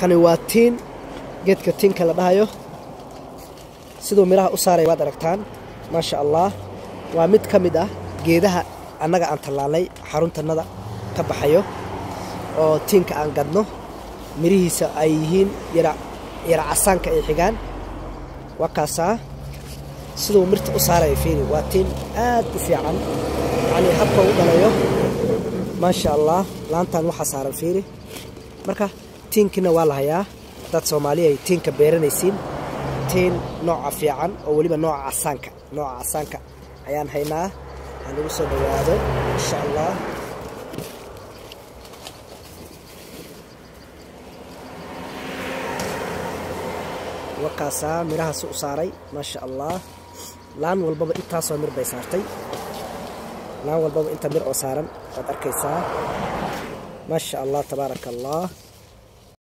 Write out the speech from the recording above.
كان واتين جد كتين كلا دهايو سيدو ميراها أساري واد ركتان ما شاء الله ومد كمدة جيدها أنجا عن تلالي حرون تندا كبحيو أو تين كأن قدنو مريه سأيهين يرى عسان كأيحجان وكاسا سيدو مرت أساري فيني واتين في عن يعني حبة ودلايو ما شاء الله لانتان وحصار الفيري مركا تين كنا والله يا دad Soomaaliyeed tiinka beeranaysiin tiin nooc fiican oo waliba nooc casaanka ayaan haynaa aan ugu soo dhawaado insha Allah waqaasa miraha soo saaray ma sha Allah laan walbaba inta soo mir bay saartay laan walbaba inta mir oo saaran waad arkaysaa ma sha Allah tabarakallah